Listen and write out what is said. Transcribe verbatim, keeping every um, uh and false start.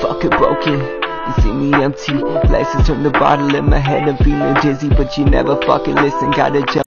fucking broken. You see me empty, glasses turn the bottle in my head. I'm feeling dizzy, but you never fucking listen. Gotta jump.